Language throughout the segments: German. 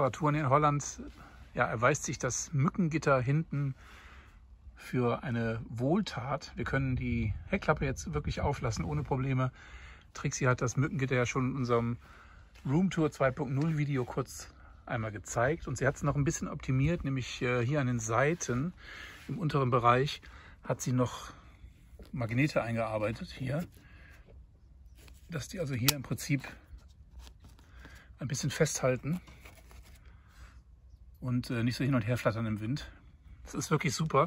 Temperaturen in Holland ja, erweist sich das Mückengitter hinten für eine Wohltat. Wir können die Heckklappe jetzt wirklich auflassen ohne Probleme. Trixie hat das Mückengitter ja schon in unserem Roomtour 2.0 Video kurz einmal gezeigt und sie hat es noch ein bisschen optimiert, nämlich hier an den Seiten im unteren Bereich hat sie noch Magnete eingearbeitet hier, dass die also hier im Prinzip ein bisschen festhalten und nicht so hin und her flattern im Wind. Das ist wirklich super.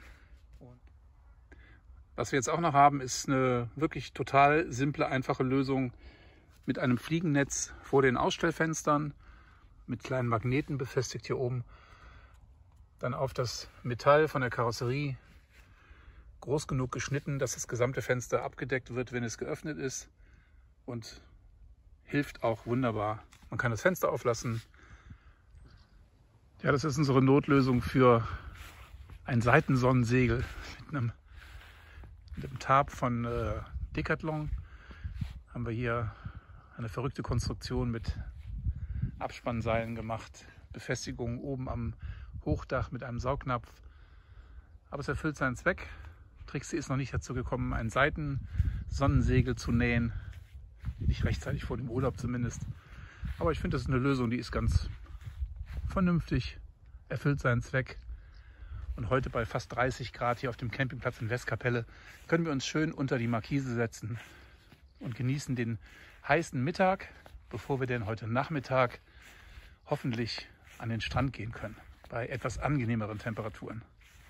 Was wir jetzt auch noch haben, ist eine wirklich total simple, einfache Lösung mit einem Fliegennetz vor den Ausstellfenstern, mit kleinen Magneten befestigt hier oben, dann auf das Metall von der Karosserie groß genug geschnitten, dass das gesamte Fenster abgedeckt wird, wenn es geöffnet ist, und hilft auch wunderbar. Man kann das Fenster auflassen. Ja, das ist unsere Notlösung für ein Seitensonnensegel mit einem Tarp von Decathlon. Haben wir hier eine verrückte Konstruktion mit Abspannseilen gemacht, Befestigung oben am Hochdach mit einem Saugnapf. Aber es erfüllt seinen Zweck. Trixie ist noch nicht dazu gekommen, ein Seitensonnensegel zu nähen. Nicht rechtzeitig vor dem Urlaub zumindest. Aber ich finde, das ist eine Lösung, die ist ganz vernünftig, erfüllt seinen Zweck. Und heute bei fast 30 Grad hier auf dem Campingplatz in Westkapelle können wir uns schön unter die Markise setzen und genießen den heißen Mittag, bevor wir denn heute Nachmittag hoffentlich an den Strand gehen können, bei etwas angenehmeren Temperaturen.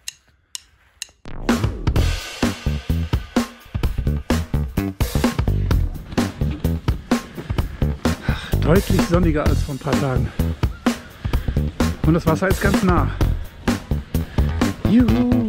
Ach, deutlich sonniger als vor ein paar Tagen. Und das Wasser ist ganz nah. Juhu!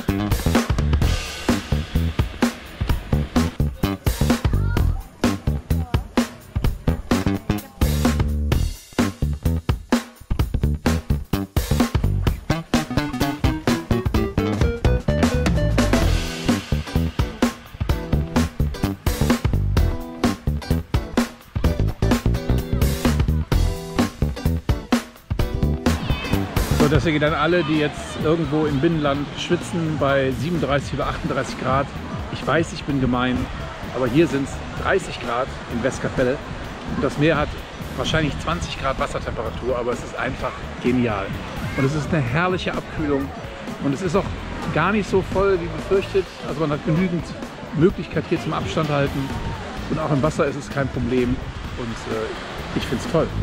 So, deswegen dann alle, die jetzt irgendwo im Binnenland schwitzen bei 37 oder 38 Grad. Ich weiß, ich bin gemein, aber hier sind es 30 Grad in Westkapelle. Und das Meer hat wahrscheinlich 20 Grad Wassertemperatur, aber es ist einfach genial. Und es ist eine herrliche Abkühlung. Und es ist auch gar nicht so voll wie befürchtet. Also man hat genügend Möglichkeit hier zum Abstand halten. Und auch im Wasser ist es kein Problem. Und ich finde es toll.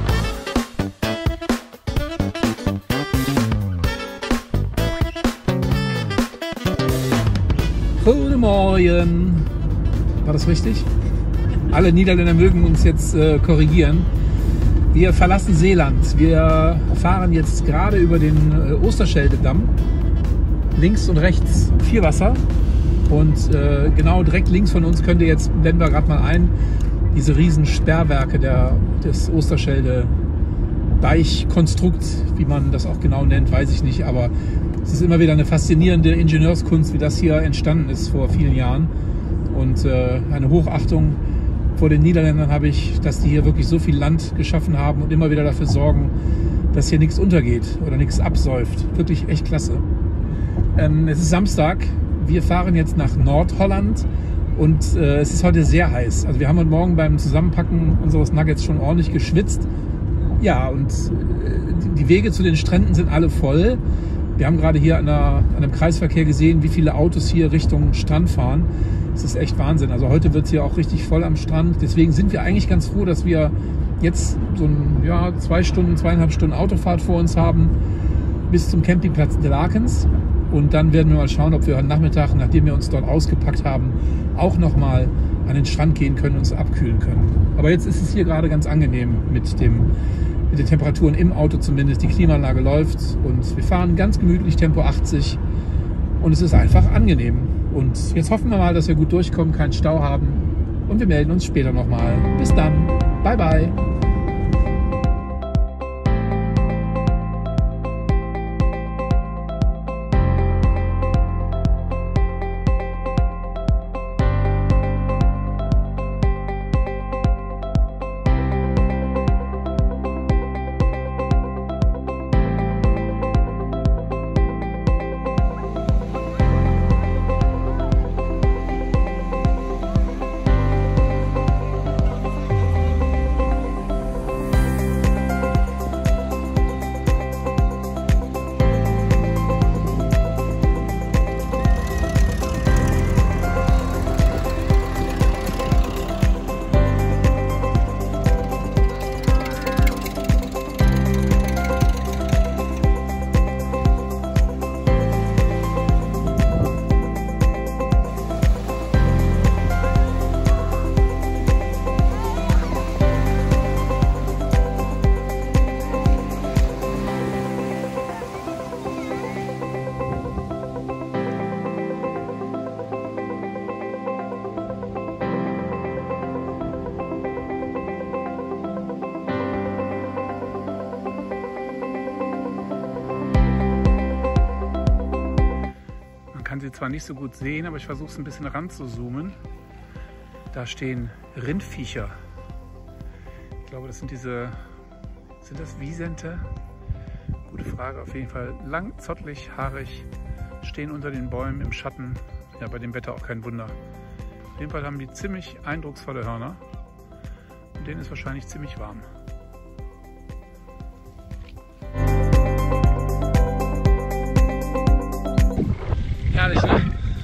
Guten Morgen! War das richtig? Alle Niederländer mögen uns jetzt korrigieren. Wir verlassen Seeland. Wir fahren jetzt gerade über den Oosterschelde-Damm. Links und rechts viel Wasser. Und genau direkt links von uns könnt ihr jetzt, blenden wir gerade mal ein, diese riesen Sperrwerke des Oosterschelde-Deichkonstrukt, wie man das auch genau nennt, weiß ich nicht. Aber es ist immer wieder eine faszinierende Ingenieurskunst, wie das hier entstanden ist vor vielen Jahren. Und eine Hochachtung vor den Niederländern habe ich, dass die hier wirklich so viel Land geschaffen haben und immer wieder dafür sorgen, dass hier nichts untergeht oder nichts absäuft. Wirklich echt klasse. Es ist Samstag. Wir fahren jetzt nach Nordholland und es ist heute sehr heiß. Also wir haben heute Morgen beim Zusammenpacken unseres Nuggets schon ordentlich geschwitzt. Ja, und die Wege zu den Stränden sind alle voll. Wir haben gerade hier an einem Kreisverkehr gesehen, wie viele Autos hier Richtung Strand fahren. Das ist echt Wahnsinn. Also heute wird es hier auch richtig voll am Strand. Deswegen sind wir eigentlich ganz froh, dass wir jetzt so ein, 2,5 Stunden Autofahrt vor uns haben bis zum Campingplatz De Lakens. Und dann werden wir mal schauen, ob wir heute Nachmittag, nachdem wir uns dort ausgepackt haben, auch nochmal an den Strand gehen können und uns abkühlen können. Aber jetzt ist es hier gerade ganz angenehm mit den Temperaturen im Auto zumindest. Die Klimaanlage läuft und wir fahren ganz gemütlich Tempo 80 und es ist einfach angenehm. Und jetzt hoffen wir mal, dass wir gut durchkommen, keinen Stau haben und wir melden uns später nochmal. Bis dann. Bye, bye. Sie zwar nicht so gut sehen, aber ich versuche es ein bisschen ran zu zoomen. Da stehen Rindviecher. Ich glaube, das sind diese, sind das Wisente? Gute Frage, auf jeden Fall lang, zottelig, haarig, stehen unter den Bäumen im Schatten. Ja, bei dem Wetter auch kein Wunder. Auf jeden Fall haben die ziemlich eindrucksvolle Hörner und denen ist wahrscheinlich ziemlich warm. Herrlich, ne?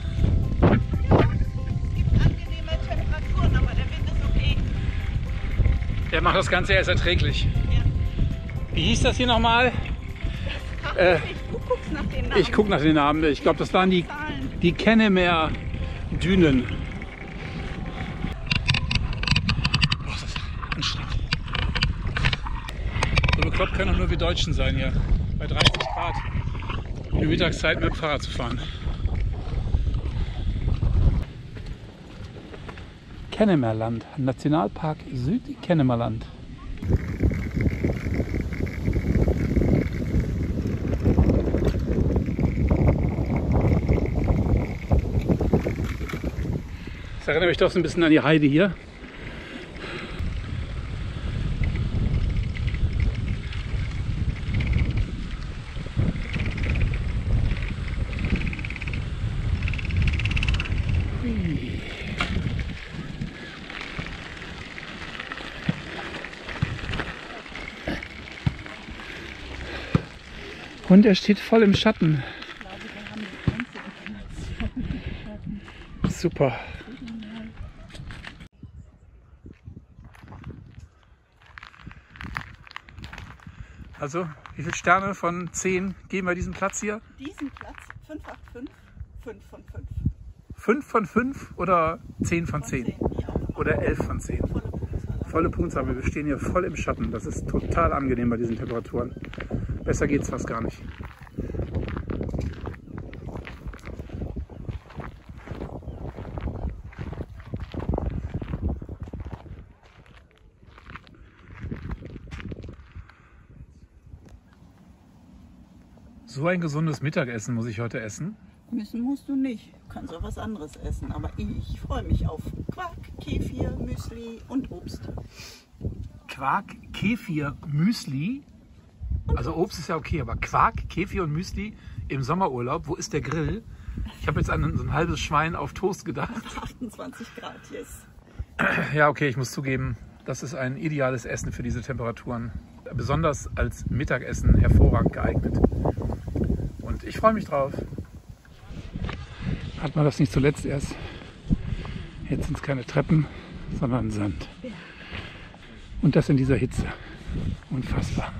Angenehme Temperaturen, aber der Wind ist okay. Der macht das Ganze erst erträglich. Ja. Wie hieß das hier nochmal? Du guckst nach den Namen. Ich gucke nach den Namen. Ich glaube, das waren die Kennemer Dünen. Boah, das ist anstrengend. So bekloppt können doch nur wir Deutschen sein hier. Bei 30 Grad in der Mittagszeit mit dem Fahrrad zu fahren. Kennemerland, Nationalpark Südkennemerland. Das erinnert mich doch so ein bisschen an die Heide hier. Und er steht voll im Schatten. Super. Also, wie viele Sterne von 10 geben wir diesem Platz hier? Diesen Platz 585, 5 von 5. 5 von 5 oder 10 von 10? Oder 11 von 10? Volle Punktzahl. Wir stehen hier voll im Schatten. Das ist total angenehm bei diesen Temperaturen. Besser geht es fast gar nicht. So ein gesundes Mittagessen muss ich heute essen. Müssen musst du nicht. Du kannst auch was anderes essen. Aber ich freue mich auf Quark, Kefir, Müsli und Obst. Quark, Kefir, Müsli. Also Obst ist ja okay, aber Quark, Kefir und Müsli im Sommerurlaub, wo ist der Grill? Ich habe jetzt an so ein halbes Schwein auf Toast gedacht. 28 Grad, yes. Ja, okay, ich muss zugeben, das ist ein ideales Essen für diese Temperaturen. Besonders als Mittagessen hervorragend geeignet. Und ich freue mich drauf. Hat man das nicht zuletzt erst? Jetzt sind es keine Treppen, sondern Sand. Und das in dieser Hitze. Unfassbar.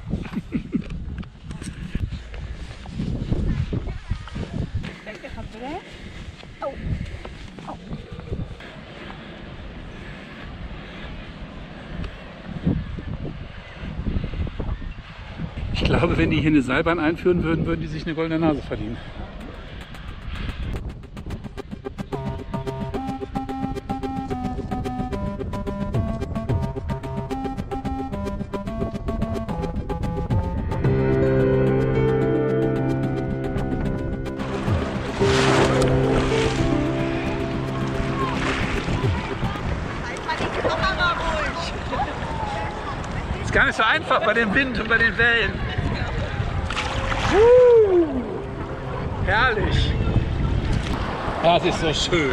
Ich glaube, wenn die hier eine Seilbahn einführen würden, würden die sich eine goldene Nase verdienen. Ist gar nicht so einfach bei dem Wind und bei den Wellen. Herrlich. Das ist so schön.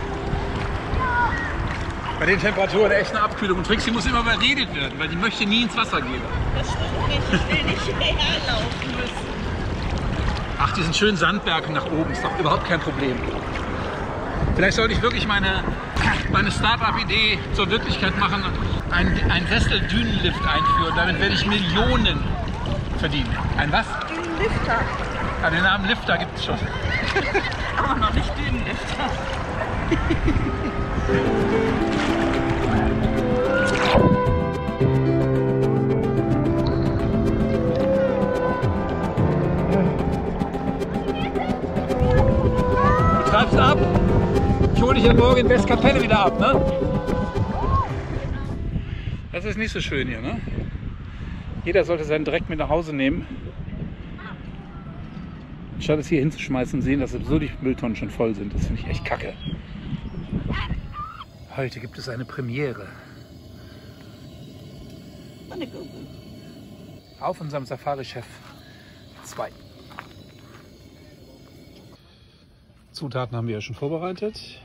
Bei den Temperaturen echt eine Abkühlung. Und Trixie muss immer überredet werden, weil die möchte nie ins Wasser gehen. Das stimmt nicht. Ich will nicht herlaufen müssen. Ach, diesen schönen Sandberg nach oben ist doch überhaupt kein Problem. Vielleicht sollte ich wirklich meine Start-up-Idee zur Wirklichkeit machen, einen Sessel-Dünenlift einführen. Damit werde ich Millionen verdienen. Ein was? Dünenlifter. Ja, den Namen Lifter gibt es schon. Aber noch nicht Dünenlifter. Du treibst ab. Ich hole dich ja morgen in Westkapelle wieder ab, ne? Das ist nicht so schön hier, ne? Jeder sollte seinen Dreck mit nach Hause nehmen. Statt es hier hinzuschmeißen, sehen, dass so die Mülltonnen schon voll sind. Das finde ich echt kacke. Heute gibt es eine Premiere. Auf unserem Safari-Chef 2. Zutaten haben wir ja schon vorbereitet.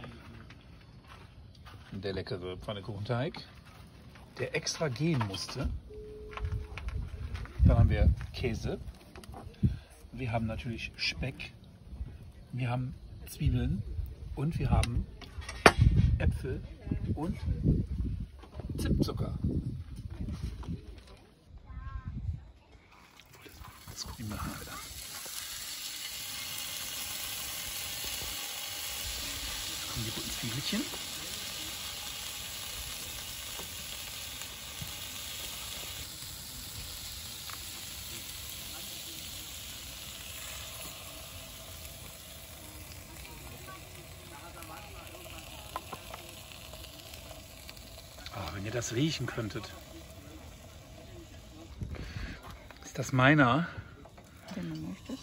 Der leckere Pfannkuchenteig, der extra gehen musste. Dann haben wir Käse. Wir haben natürlich Speck. Wir haben Zwiebeln. Und wir haben Äpfel und Zimtzucker. Das gucken wir mal wieder. Jetzt kommen die guten Zwiebelchen. Oh, wenn ihr das riechen könntet. Ist das meiner? Wenn du möchtest.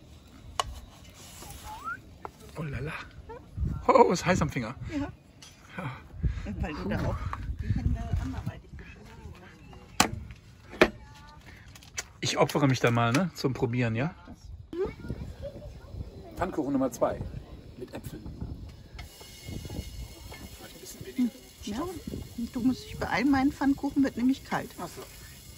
Oh lala. Oh, ist heiß am Finger. Ja. Ja. Weil du da auch die Hände anderweitig beschäftigt hast. Ich opfere mich dann mal, ne, zum Probieren, ja? Pfannkuchen Nummer 2 mit Äpfeln. Vielleicht ein bisschen weniger. Ja, und du musst dich beeilen, mein Pfannkuchen wird nämlich kalt. Ach so.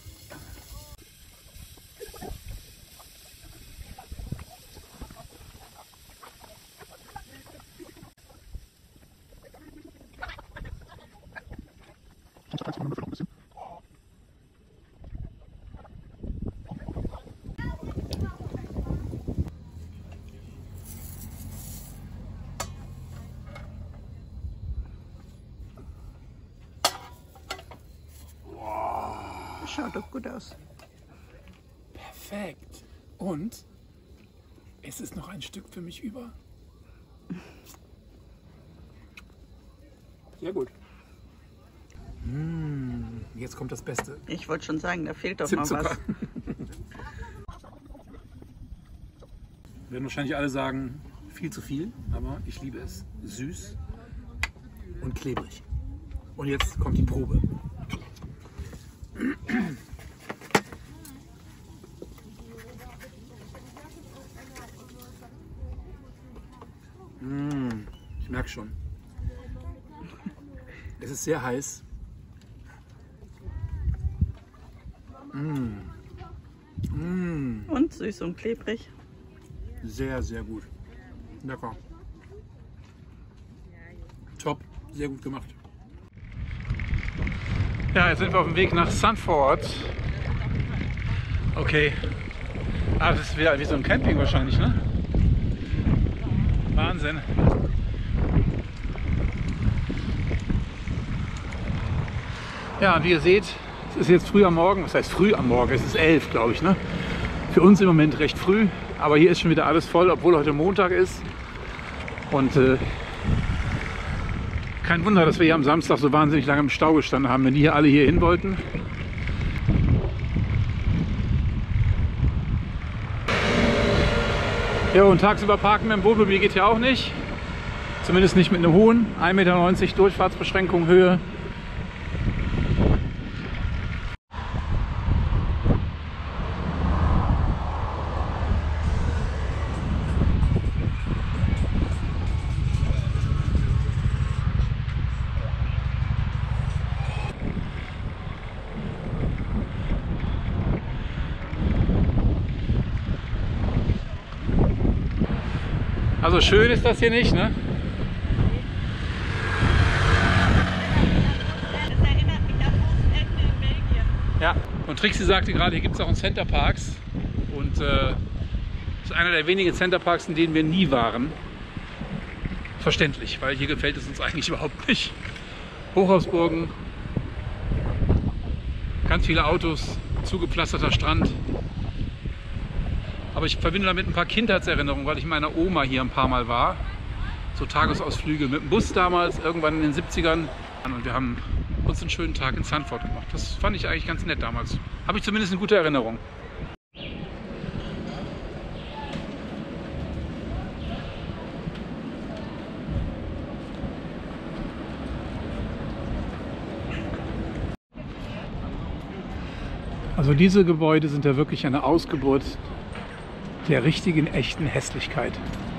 Schaut doch gut aus. Perfekt. Und es ist noch ein Stück für mich über. Sehr gut. Jetzt kommt das Beste. Ich wollte schon sagen, da fehlt doch Zimtzucker. mal was. Werden wahrscheinlich alle sagen, viel zu viel, aber ich liebe es. Süß und klebrig. Und jetzt kommt die Probe. Ich merke schon. Es ist sehr heiß. Und süß und klebrig. Sehr, sehr gut. Lecker. Top. Sehr gut gemacht. Ja, jetzt sind wir auf dem Weg nach Sanford. Okay. Ah, das ist wieder wie so ein Camping wahrscheinlich, ne? Wahnsinn. Ja, und wie ihr seht, es ist jetzt früh am Morgen. Was heißt früh am Morgen? Es ist 11, glaube ich, ne? Für uns im Moment recht früh. Aber hier ist schon wieder alles voll, obwohl heute Montag ist. Und kein Wunder, dass wir hier am Samstag so wahnsinnig lange im Stau gestanden haben, wenn die hier alle hier hin wollten. Ja, und tagsüber parken mit dem Wohnmobil geht ja auch nicht. Zumindest nicht mit einem hohen 1,90 Meter Durchfahrtsbeschränkung Höhe. Also schön ist das hier nicht, ne? Das erinnert mich an Großeltern in Belgien. Ja, und Trixie sagte gerade, hier gibt es auch einen Centerparks. Und das ist einer der wenigen Centerparks, in denen wir nie waren. Verständlich, weil hier gefällt es uns eigentlich überhaupt nicht. Hochhausburgen, ganz viele Autos, zugepflasterter Strand. Aber ich verbinde damit ein paar Kindheitserinnerungen, weil ich mit meiner Oma hier ein paar Mal war. So Tagesausflüge mit dem Bus damals, irgendwann in den 70ern. Und wir haben uns einen schönen Tag in Sanford gemacht. Das fand ich eigentlich ganz nett damals. Habe ich zumindest eine gute Erinnerung. Also diese Gebäude sind ja wirklich eine Ausgeburt der richtigen, echten Hässlichkeit.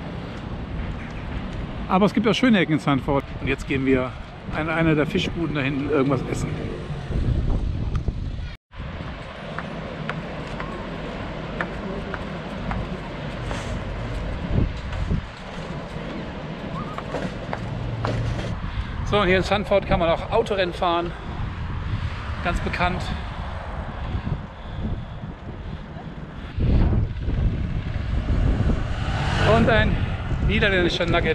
Aber es gibt auch schöne Ecken in Zandvoort. Und jetzt gehen wir an einer der Fischbuden da hinten irgendwas essen. So, und hier in Zandvoort kann man auch Autorennen fahren. Ganz bekannt. Und ein niederländischer Nugget.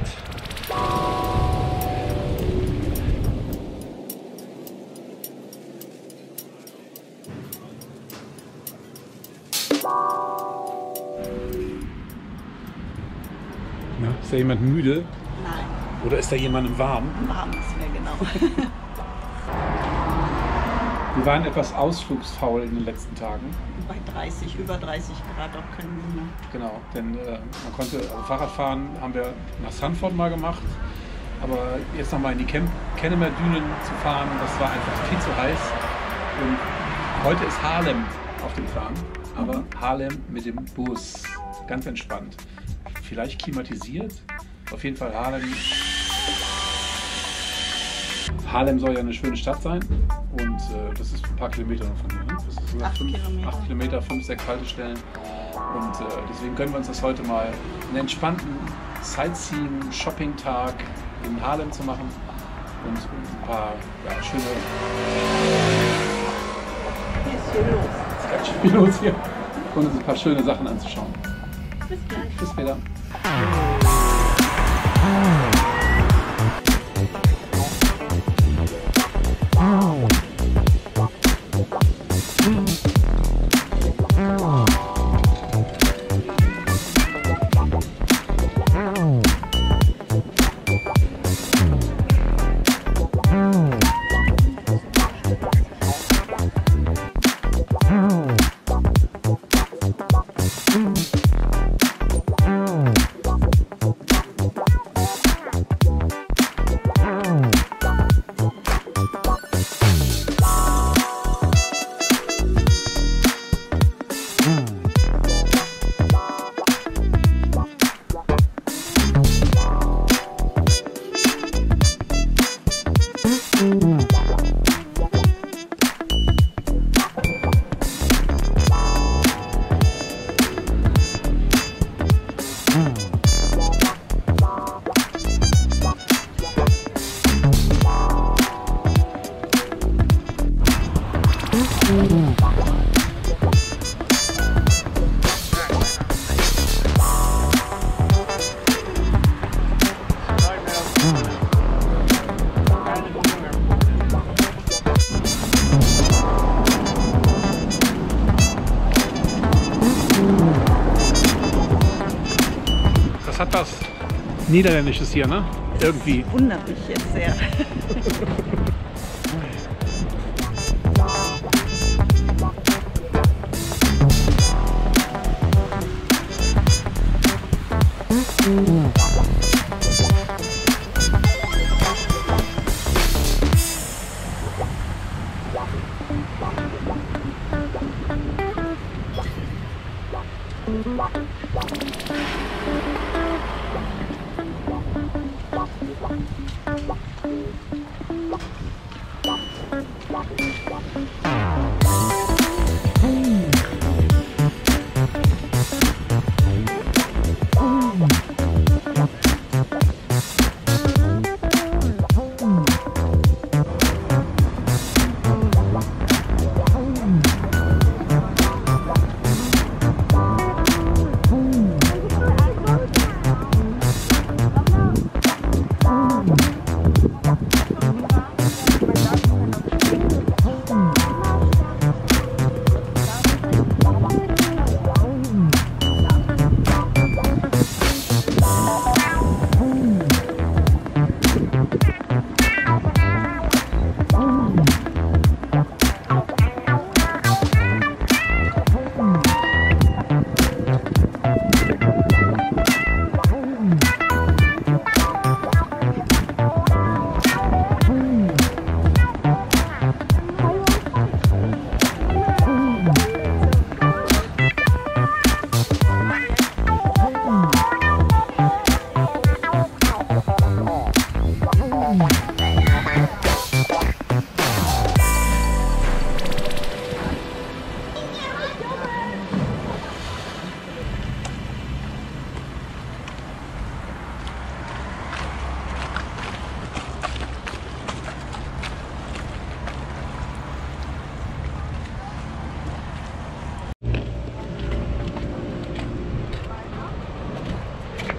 Ja, ist da jemand müde? Nein. Oder ist da jemand warm? Warm ist mir genau. Wir waren etwas ausflugsfaul in den letzten Tagen. Bei 30, über 30 Grad auch kein Wunder. Genau, denn man konnte, also Fahrradfahren haben wir nach Zandvoort mal gemacht, aber jetzt nochmal in die Kennemer-Dünen zu fahren, das war einfach viel zu heiß. Und heute ist Haarlem auf dem Plan, aber Haarlem mit dem Bus, ganz entspannt. Vielleicht klimatisiert, auf jeden Fall Haarlem. Haarlem soll ja eine schöne Stadt sein und das ist ein paar Kilometer noch von hier. Ne? Das ist sogar 8 Kilometer, 5, 6 Haltestellen. Und deswegen gönnen wir uns das heute mal, einen entspannten Sightseeing-Shopping-Tag in Haarlem zu machen und ein paar schöne... Hier ist viel los. Es ist ganz schön viel los hier. Und uns ein paar schöne Sachen anzuschauen. Bis gleich. Bis später. Das hat was Niederländisches hier, ne? Irgendwie. Wundert mich jetzt sehr.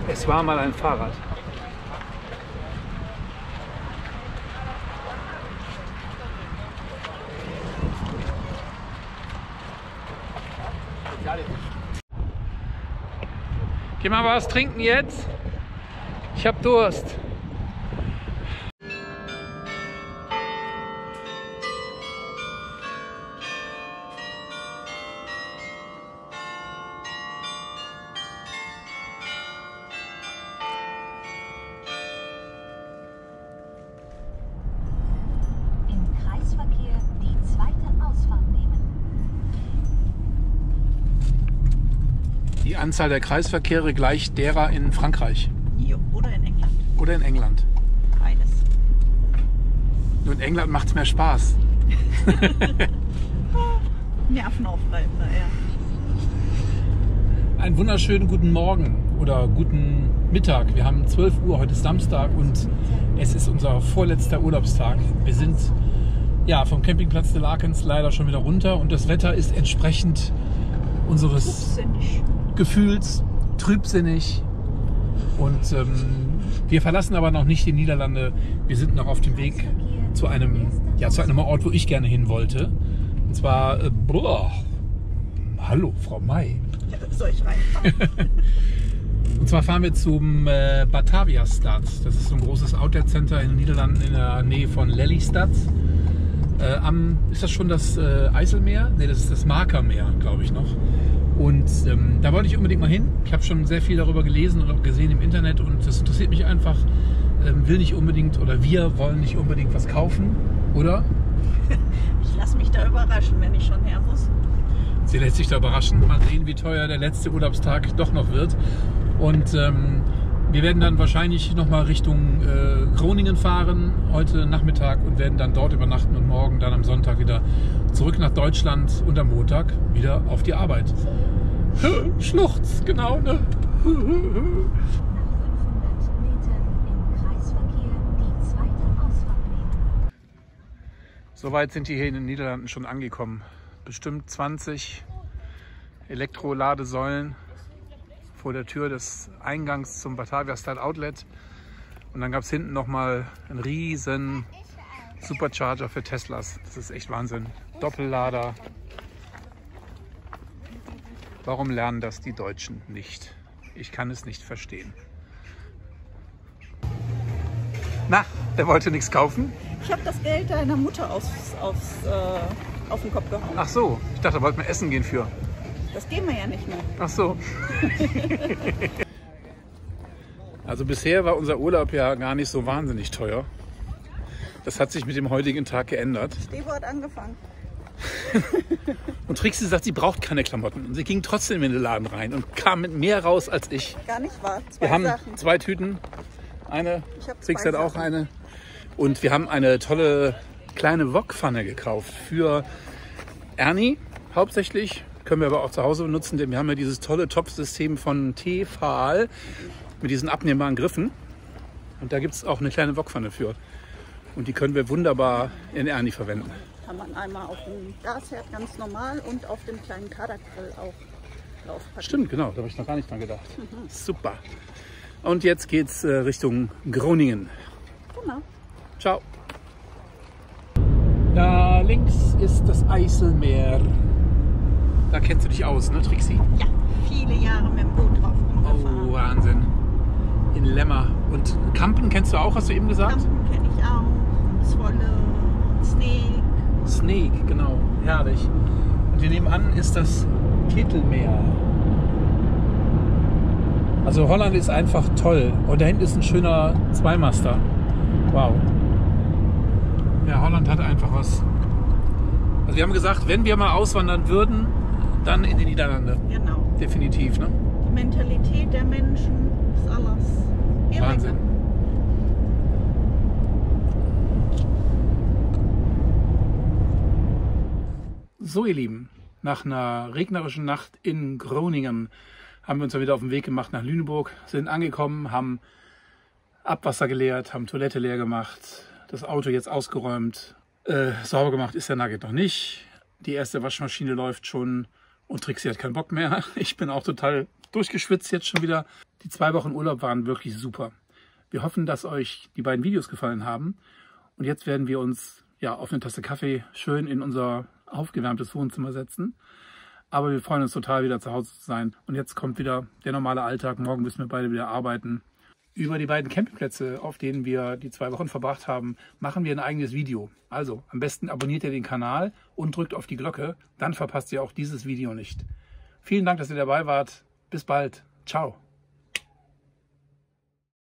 Es war mal ein Fahrrad. Geh mal was trinken jetzt. Ich hab Durst. Die Anzahl der Kreisverkehre gleicht derer in Frankreich. Oder in England. Oder in England. Beides. Nur in England macht es mehr Spaß. Nervenaufreibender, ja. Einen wunderschönen guten Morgen oder guten Mittag. Wir haben 12 Uhr, heute ist Samstag und es ist unser vorletzter Urlaubstag. Wir sind ja vom Campingplatz de Lakens leider schon wieder runter und das Wetter ist entsprechend unseres Gefühls trübsinnig. Und wir verlassen aber noch nicht die Niederlande. Wir sind noch auf dem Weg zu einem Ort, wo ich gerne hin wollte. Und zwar, hallo Frau May. Ja, soll ich rein? Und zwar fahren wir zum Batavia-Stad. Das ist so ein großes Outlet-Center in den Niederlanden in der Nähe von Lelystad. Ist das schon das Eiselmeer? Ne, das ist das Markermeer, glaube ich noch. Und da wollte ich unbedingt mal hin. Ich habe schon sehr viel darüber gelesen und auch gesehen im Internet und das interessiert mich einfach. Will nicht unbedingt oder wir wollen nicht unbedingt was kaufen, oder? Ich lasse mich da überraschen, wenn ich schon her muss. Sie lässt sich da überraschen. Mal sehen, wie teuer der letzte Urlaubstag doch noch wird. Und wir werden dann wahrscheinlich nochmal Richtung Groningen fahren heute Nachmittag und werden dann dort übernachten und morgen dann am Sonntag wieder zurück nach Deutschland und am Montag wieder auf die Arbeit. Schluchz, genau, ne? Soweit sind die hier in den Niederlanden schon angekommen. Bestimmt 20 Elektroladesäulen vor der Tür des Eingangs zum Batavia-Stad Outlet. Und dann gab es hinten nochmal einen riesen Supercharger für Teslas. Das ist echt Wahnsinn. Doppellader. Warum lernen das die Deutschen nicht? Ich kann es nicht verstehen. Na, der wollte nichts kaufen? Ich habe das Geld deiner Mutter auf den Kopf gehauen. Ach so, ich dachte, da wollten wir essen gehen für. Das gehen wir ja nicht mehr. Ach so. Also bisher war unser Urlaub ja gar nicht so wahnsinnig teuer. Das hat sich mit dem heutigen Tag geändert. Stevo hat angefangen. Und Trixie sagt, sie braucht keine Klamotten. Und sie ging trotzdem in den Laden rein und kam mit mehr raus als ich. Gar nicht wahr. Wir haben 2 Tüten. Eine, Trixie hat auch eine. Und wir haben eine tolle kleine Wokpfanne gekauft für Ernie hauptsächlich. Können wir aber auch zu Hause benutzen, denn wir haben ja dieses tolle Topfsystem von Tefal mit diesen abnehmbaren Griffen. Und da gibt es auch eine kleine Wokpfanne für. Und die können wir wunderbar in Ernie verwenden. Kann man einmal auf dem Gasherd ganz normal und auf dem kleinen Kadergrill auch draufpacken. Stimmt, genau, da habe ich noch gar nicht dran gedacht. Super. Und jetzt geht's Richtung Groningen. Genau. Ciao. Da links ist das Eiselmeer. Da kennst du dich aus, ne, Trixie? Ja, viele Jahre mit dem Boot drauf rumgefahren. Oh, Wahnsinn. In Lemmer. Und Kampen kennst du auch, hast du eben gesagt? Kampen kenne ich auch. Zwolle, Sneek. Sneek, genau. Herrlich. Und hier nebenan ist das Ketelmeer. Also Holland ist einfach toll. Und da hinten ist ein schöner Zweimaster. Wow. Ja, Holland hat einfach was. Also wir haben gesagt, wenn wir mal auswandern würden, dann in die Niederlande. Genau. Definitiv, ne? Die Mentalität der Menschen ist alles. Wahnsinn. So ihr Lieben, nach einer regnerischen Nacht in Groningen haben wir uns dann wieder auf den Weg gemacht nach Lüneburg, sind angekommen, haben Abwasser geleert, haben Toilette leer gemacht, das Auto jetzt ausgeräumt, sauber gemacht ist der Nugget noch nicht. Die erste Waschmaschine läuft schon und Trixie hat keinen Bock mehr. Ich bin auch total durchgeschwitzt jetzt schon wieder. Die 2 Wochen Urlaub waren wirklich super. Wir hoffen, dass euch die beiden Videos gefallen haben. Und jetzt werden wir uns ja auf eine Tasse Kaffee schön in unser aufgewärmtes Wohnzimmer setzen. Aber wir freuen uns total, wieder zu Hause zu sein. Und jetzt kommt wieder der normale Alltag. Morgen müssen wir beide wieder arbeiten. Über die beiden Campingplätze, auf denen wir die 2 Wochen verbracht haben, machen wir ein eigenes Video. Also am besten abonniert ihr den Kanal und drückt auf die Glocke. Dann verpasst ihr auch dieses Video nicht. Vielen Dank, dass ihr dabei wart. Bis bald. Ciao.